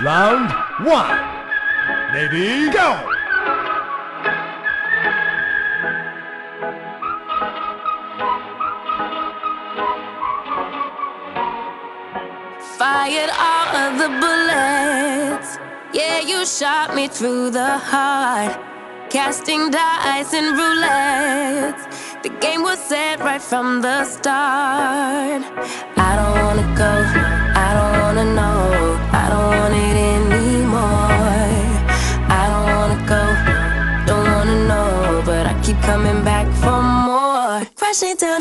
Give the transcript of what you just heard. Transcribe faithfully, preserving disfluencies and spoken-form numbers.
Round one. Ready, go! Fired all of the bullets. Yeah, you shot me through the heart. Casting dice and roulette. The game was set right from the start. I don't wanna go, I don't wanna know, I don't want it anymore. I don't wanna go, don't wanna know, but I keep coming back for more. Crashing down